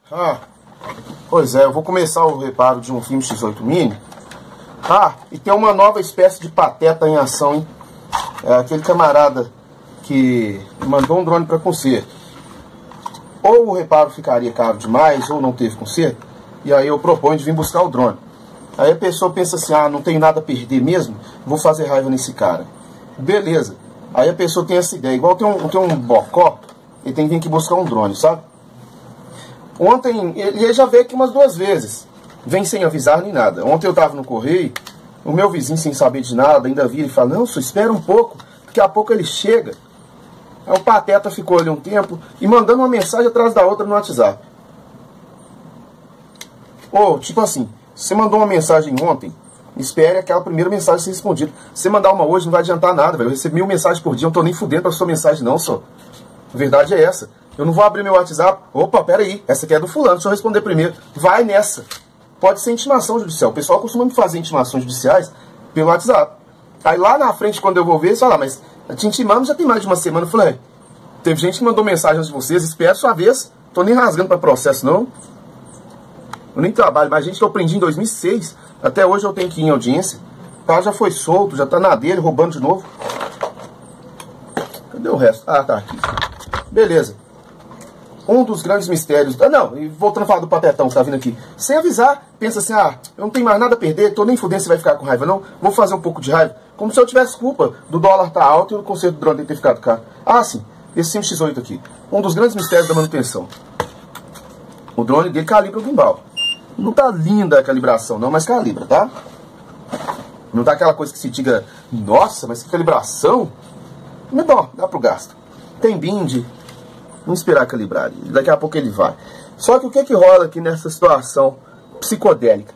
Ah, pois é, eu vou começar o reparo de um filme X8 Mini. Ah, e tem uma nova espécie de pateta em ação, hein? É aquele camarada que mandou um drone para conserto. Ou o reparo ficaria caro demais, ou não teve conserto. E aí eu proponho de vir buscar o drone. Aí a pessoa pensa assim, ah, não tenho nada a perder mesmo, vou fazer raiva nesse cara. Beleza. Aí a pessoa tem essa ideia. Igual tem um bocó, ele tem que vir aqui buscar um drone, sabe? Ontem, ele já veio aqui umas 2 vezes. Vem sem avisar nem nada. Ontem eu tava no correio, o meu vizinho sem saber de nada, ainda vira e fala, não, só espera um pouco, daqui a pouco ele chega. Aí o pateta ficou ali um tempo e mandando uma mensagem atrás da outra no WhatsApp. Ou, tipo assim, você mandou uma mensagem ontem, espere aquela primeira mensagem ser respondida. Se você mandar uma hoje não vai adiantar nada, velho. Eu recebo 1000 mensagens por dia, eu não tô nem fudendo pra sua mensagem não, só. A verdade é essa. Eu não vou abrir meu WhatsApp. Opa, peraí, essa aqui é do fulano, deixa eu responder primeiro. Vai nessa. Pode ser intimação judicial. O pessoal costuma me fazer intimações judiciais pelo WhatsApp. Aí lá na frente, quando eu vou ver, eles falam, mas te intimando já tem mais de uma semana. Eu falei, teve gente que mandou mensagem antes de vocês, espera a sua vez. Tô nem rasgando pra processo, não. Eu nem trabalho, mas gente que eu prendi em 2006, até hoje eu tenho que ir em audiência. O cara já foi solto, já tá na dele, roubando de novo. Cadê o resto? Ah, tá aqui. Beleza. Um dos grandes mistérios... Ah, não, e voltando a falar do patetão que tá vindo aqui. Sem avisar, pensa assim, ah, eu não tenho mais nada a perder, tô nem fudendo se vai ficar com raiva, não. Vou fazer um pouco de raiva. Como se eu tivesse culpa do dólar tá alto e o conserto do drone ter ficado caro. Ah, sim, esse Sim X8 aqui. Um dos grandes mistérios da manutenção. O drone dele calibra o gimbal. Não tá linda a calibração não, mas calibra, tá? Não tá aquela coisa que se diga, nossa, mas que calibração. Mas bom, dá pro gasto. Tem bind. Vamos esperar calibrar. Daqui a pouco ele vai. Só que o que rola aqui nessa situação psicodélica?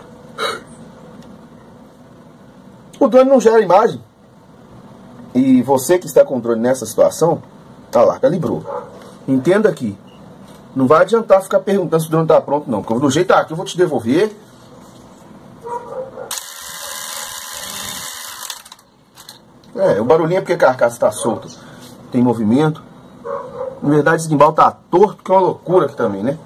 O drone não gera imagem. E você que está com o drone nessa situação, tá lá, calibrou. Entenda aqui. Não vai adiantar ficar perguntando se o drone tá pronto, não. Porque do jeito aqui eu vou te devolver. O barulhinho é porque a carcaça está solta. Tem movimento. Na verdade esse gimbal tá torto, que é uma loucura aqui também, né?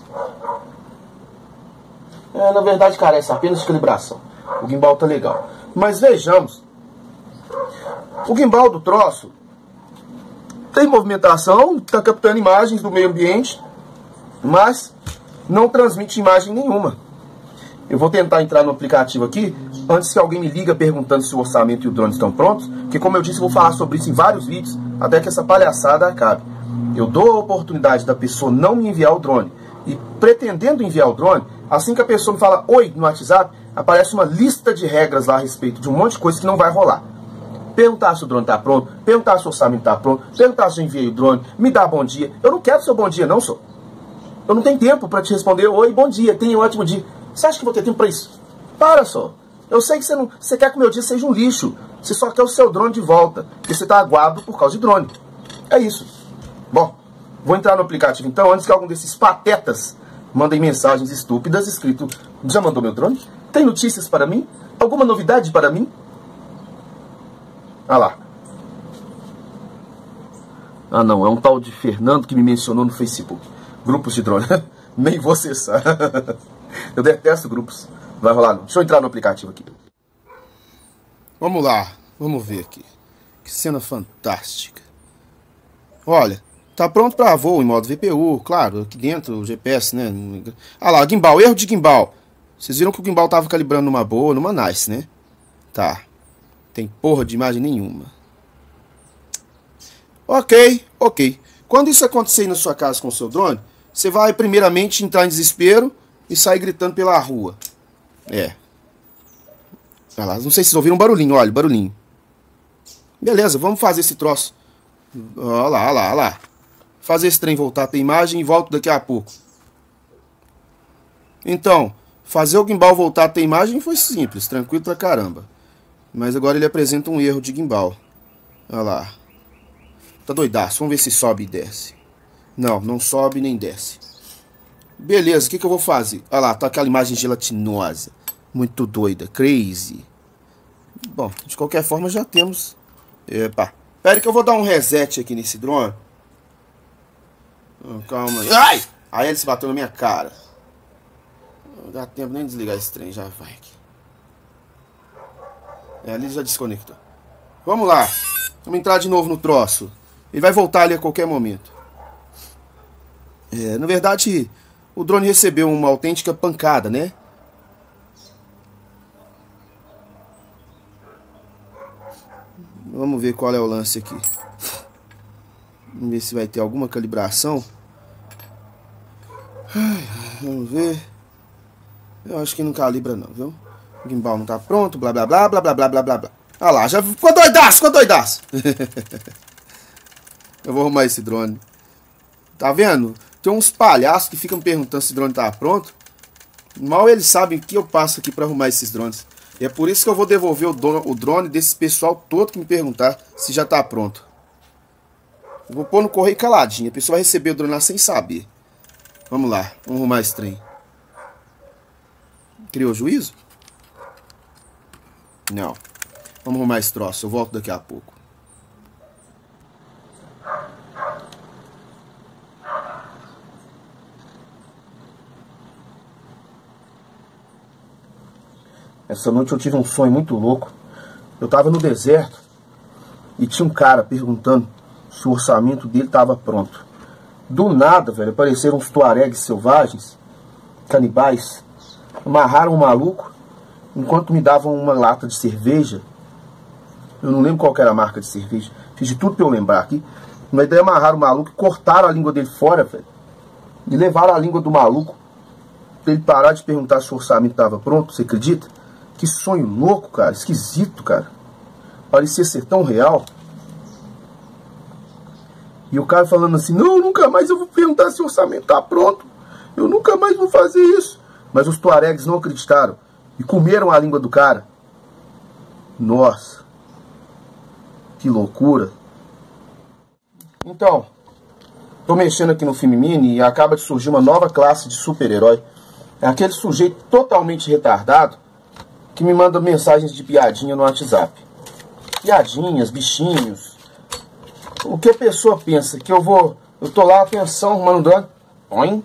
Na verdade carece apenas de calibração. O gimbal tá legal. Mas vejamos. O gimbal do troço tem movimentação, tá captando imagens do meio ambiente, mas não transmite imagem nenhuma. Eu vou tentar entrar no aplicativo aqui, antes que alguém me liga perguntando se o orçamento e o drone estão prontos, porque como eu disse, eu vou falar sobre isso em vários vídeos, até que essa palhaçada acabe. Eu dou a oportunidade da pessoa não me enviar o drone. E pretendendo enviar o drone, assim que a pessoa me fala oi no WhatsApp, aparece uma lista de regras lá a respeito de um monte de coisa que não vai rolar. Perguntar se o drone está pronto, perguntar se o orçamento está pronto, perguntar se eu enviei o drone, me dá bom dia. Eu não quero seu bom dia não, só. Eu não tenho tempo para te responder oi, bom dia, tenha um ótimo dia. Você acha que eu vou ter tempo para isso? Para só. Eu sei que você quer que o meu dia seja um lixo. Você só quer o seu drone de volta, porque você está aguado por causa de drone. É isso. Bom, vou entrar no aplicativo então, antes que algum desses patetas mandem mensagens estúpidas escrito, já mandou meu drone? Tem notícias para mim? Alguma novidade para mim? Ah lá. Ah não, é um tal de Fernando que me mencionou no Facebook. Grupos de drone. Nem você sabe. Eu detesto grupos. Vai rolar não. Deixa eu entrar no aplicativo aqui. Vamos lá. Vamos ver aqui. Que cena fantástica. Olha. Tá pronto para voo em modo VPU, claro, aqui dentro o GPS, né? Ah lá, gimbal, erro de gimbal. Vocês viram que o gimbal tava calibrando numa boa, numa nice, né? Tá. Tem porra de imagem nenhuma. Ok. Quando isso acontecer aí na sua casa com o seu drone, você vai primeiramente entrar em desespero e sair gritando pela rua. Olha lá, não sei se vocês ouviram um barulhinho, olha, barulhinho. Beleza, vamos fazer esse troço. Olha lá. Fazer esse trem voltar a ter imagem e volto daqui a pouco. Então, fazer o gimbal voltar a ter imagem foi simples, tranquilo pra caramba. Mas agora ele apresenta um erro de gimbal. Olha lá. Tá doidaço, vamos ver se sobe e desce. Não sobe nem desce. Beleza, o que eu vou fazer? Olha lá, tá aquela imagem gelatinosa. Muito doida, crazy. Bom, de qualquer forma já temos... Epa, pera que eu vou dar um reset aqui nesse drone. Calma aí. A hélice bateu na minha cara. Não dá tempo nem de desligar esse trem, já vai aqui. Ali já desconectou. Vamos lá. Vamos entrar de novo no troço. Ele vai voltar ali a qualquer momento. Na verdade, o drone recebeu uma autêntica pancada, né? Vamos ver qual é o lance aqui. Vamos ver se vai ter alguma calibração. Vamos ver. Eu acho que não calibra não, viu? O gimbal não tá pronto, blá blá blá blá blá blá blá blá blá. Ah lá, já ficou doidaço, ficou doidaço. Eu vou arrumar esse drone. Tá vendo? Tem uns palhaços que ficam me perguntando se o drone tá pronto. Mal eles sabem que eu passo aqui pra arrumar esses drones. E é por isso que eu vou devolver o drone desse pessoal todo que me perguntar se já tá pronto. Eu vou pôr no correio caladinho. A pessoa vai receber o drone lá sem saber. Vamos lá, vamos arrumar esse trem. Criou juízo? Não. Vamos arrumar esse troço, eu volto daqui a pouco. Essa noite eu tive um sonho muito louco. Eu tava no deserto e tinha um cara perguntando se o orçamento dele tava pronto. Do nada, velho, apareceram uns tuaregues selvagens, canibais, amarraram o maluco enquanto me davam uma lata de cerveja. Eu não lembro qual era a marca de cerveja. Fiz de tudo pra eu lembrar aqui. Mas daí amarraram o maluco e cortaram a língua dele fora, velho. E levaram a língua do maluco pra ele parar de perguntar se o orçamento tava pronto. Você acredita? Que sonho louco, cara. Esquisito, cara. Parecia ser tão real. E o cara falando assim, não, nunca mais eu vou perguntar se o orçamento tá pronto. Eu nunca mais vou fazer isso. Mas os tuaregs não acreditaram. E comeram a língua do cara. Nossa. Que loucura. Então, tô mexendo aqui no filme mini e acaba de surgir uma nova classe de super-herói. É aquele sujeito totalmente retardado que me manda mensagens de piadinha no WhatsApp. Piadinhas, bichinhos. O que a pessoa pensa? Que eu tô lá, atenção, arrumando um drone. Põe.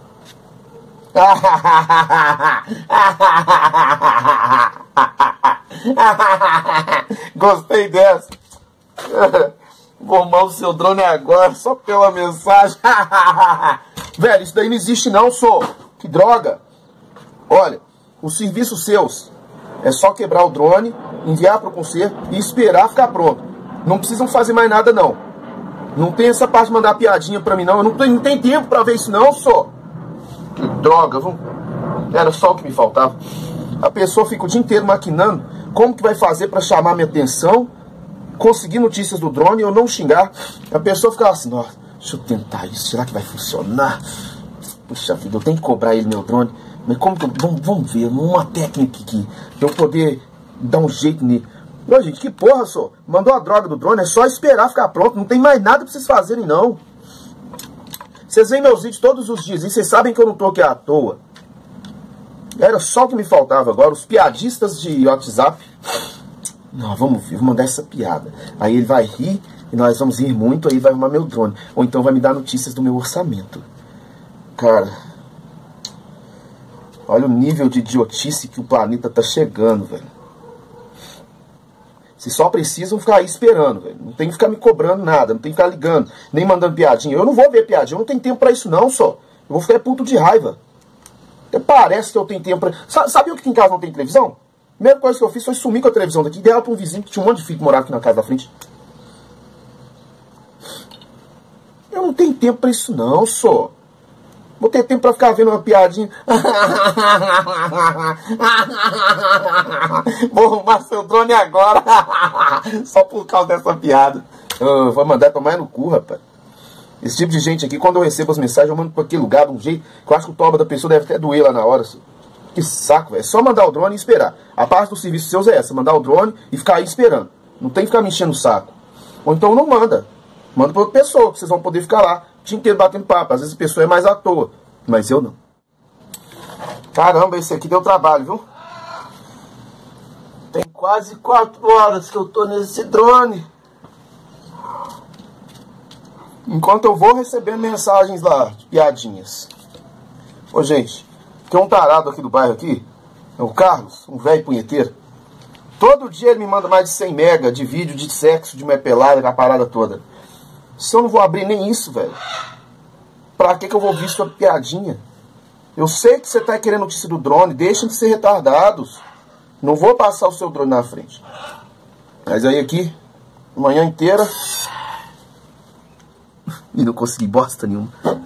Gostei dessa. Vou arrumar o seu drone agora, só pela mensagem. Velho, isso daí não existe não, sou. Que droga. Olha, os serviços seus é só quebrar o drone, enviar para o conserto e esperar ficar pronto. Não precisam fazer mais nada não. Não tem essa parte de mandar piadinha pra mim não. Eu não tenho tempo pra ver isso não, só. Que droga, viu? Era só o que me faltava. A pessoa fica o dia inteiro maquinando como que vai fazer pra chamar minha atenção, conseguir notícias do drone e eu não xingar. A pessoa fica assim, nossa, deixa eu tentar isso, será que vai funcionar? Puxa vida, eu tenho que cobrar ele meu drone. Mas como que eu... Vamos ver, uma técnica aqui, pra eu poder dar um jeito nele. Ô, gente, que porra, só. Mandou a droga do drone, é só esperar ficar pronto. Não tem mais nada pra vocês fazerem, não. Vocês veem meus vídeos todos os dias e vocês sabem que eu não tô aqui à toa. Era só o que me faltava agora. Os piadistas de WhatsApp. Não, vamos ver, vou mandar essa piada. Aí ele vai rir e nós vamos rir muito, aí vai arrumar meu drone. Ou então vai me dar notícias do meu orçamento. Cara, olha o nível de idiotice que o planeta tá chegando, velho. Vocês só precisam ficar aí esperando, velho. Não tem que ficar me cobrando nada, não tem que ficar ligando, nem mandando piadinha. Eu não vou ver piadinha, eu não tenho tempo pra isso não, só. Eu vou ficar puto de raiva. Até parece que eu tenho tempo pra... Sabia que aqui em casa não tem televisão? A primeira coisa que eu fiz foi sumir com a televisão daqui e dei ela pra um vizinho que tinha um monte de filho que morava aqui na casa da frente. Eu não tenho tempo pra isso não, só. Vou ter tempo pra ficar vendo uma piadinha. Vou arrumar seu drone agora. Só por causa dessa piada. Vou mandar tomar no cu, rapaz. Esse tipo de gente aqui, quando eu recebo as mensagens, eu mando pra aquele lugar de um jeito que eu acho que o toba da pessoa deve até doer lá na hora. Que saco, velho. É só mandar o drone e esperar. A parte do serviço seus é essa, mandar o drone e ficar aí esperando. Não tem que ficar me enchendo o saco. Ou então não manda. Manda pra outra pessoa, que vocês vão poder ficar lá o dia inteiro batendo papo. Às vezes a pessoa é mais à toa, mas eu não. Caramba, esse aqui deu trabalho, viu? Tem quase 4 horas que eu tô nesse drone. Enquanto eu vou recebendo mensagens lá, de piadinhas. Ô, gente, tem um tarado aqui do bairro aqui, é o Carlos, um velho punheteiro. Todo dia ele me manda mais de 100 mega de vídeo de sexo, de mulher pelada, a parada toda. Se eu não vou abrir nem isso, velho, pra que eu vou ouvir sua piadinha? Eu sei que você tá querendo notícia do drone, deixem de ser retardados. Não vou passar o seu drone na frente. Mas aí aqui, manhã inteira, e não consegui bosta nenhuma.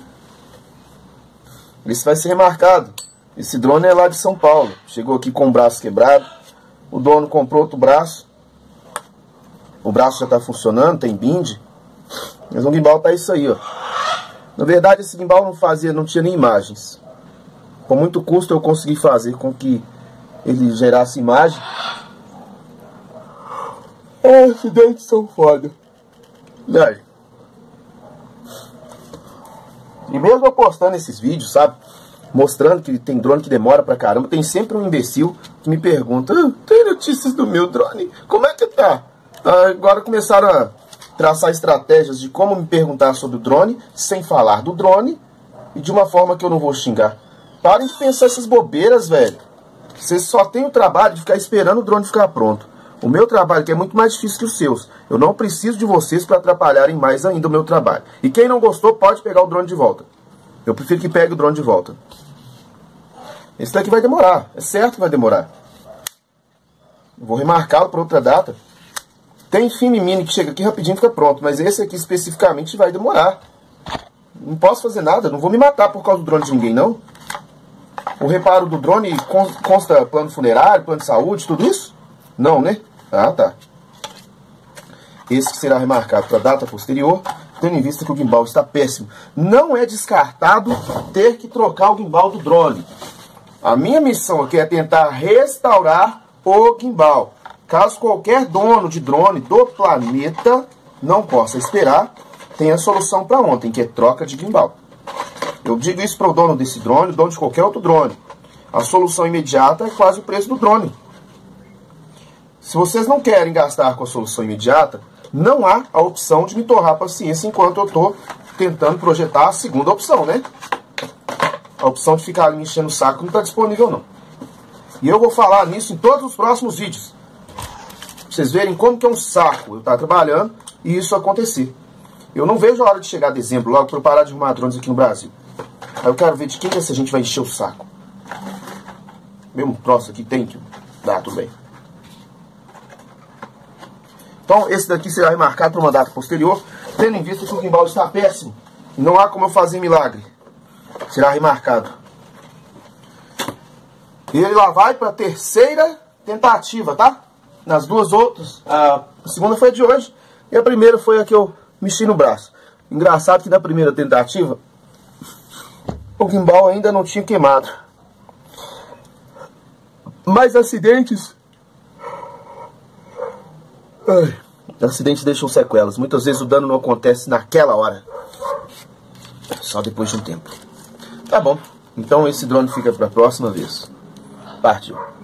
Esse vai ser remarcado. Esse drone é lá de São Paulo. Chegou aqui com o braço quebrado. O dono comprou outro braço. O braço já está funcionando, tem bind. Mas o gimbal tá isso aí, ó. Na verdade, esse gimbal não tinha nem imagens. Com muito custo eu consegui fazer com que ele gerasse imagem. Esses dentes são foda. E mesmo eu postando esses vídeos, sabe, mostrando que tem drone que demora pra caramba, tem sempre um imbecil que me pergunta: tem notícias do meu drone? Como é que tá? Agora começaram a traçar estratégias de como me perguntar sobre o drone, sem falar do drone, e de uma forma que eu não vou xingar. Parem de pensar essas bobeiras, velho. Vocês só têm o trabalho de ficar esperando o drone ficar pronto. O meu trabalho que é muito mais difícil que os seus. Eu não preciso de vocês para atrapalharem mais ainda o meu trabalho. E quem não gostou pode pegar o drone de volta. Eu prefiro que pegue o drone de volta. Esse daqui vai demorar. É certo que vai demorar. Eu vou remarcá-lo para outra data. Tem filme mini que chega aqui rapidinho e fica pronto. Mas esse aqui especificamente vai demorar. Não posso fazer nada. Não vou me matar por causa do drone de ninguém, não. O reparo do drone consta plano funerário, plano de saúde, tudo isso? Não, né? Ah, tá. Esse que será remarcado para data posterior, tendo em vista que o gimbal está péssimo. Não é descartado ter que trocar o gimbal do drone. A minha missão aqui é tentar restaurar o gimbal. Caso qualquer dono de drone do planeta não possa esperar, tem a solução para ontem, que é troca de gimbal. Eu digo isso para o dono desse drone, o dono de qualquer outro drone. A solução imediata é quase o preço do drone. Se vocês não querem gastar com a solução imediata, não há a opção de me torrar a paciência enquanto eu estou tentando projetar a segunda opção, né? A opção de ficar ali me enchendo o saco não está disponível, não. E eu vou falar nisso em todos os próximos vídeos. Pra vocês verem como que é um saco eu estar trabalhando e isso acontecer. Eu não vejo a hora de chegar a dezembro logo para eu parar de arrumar drones aqui no Brasil. Aí eu quero ver de quem que essa gente vai encher o saco. Mesmo troço aqui tem que dá, tudo bem. Então esse daqui será remarcado para uma data posterior, tendo em vista que o gimbal está péssimo. E não há como eu fazer milagre. Será remarcado. E ele lá vai para a terceira tentativa, tá? Nas duas outras. A segunda foi a de hoje e a primeira foi a que eu mexi no braço. Engraçado que na primeira tentativa o gimbal ainda não tinha queimado. Mas acidentes... acidentes deixam sequelas. Muitas vezes o dano não acontece naquela hora. Só depois de um tempo. Tá bom. Então esse drone fica para a próxima vez. Partiu.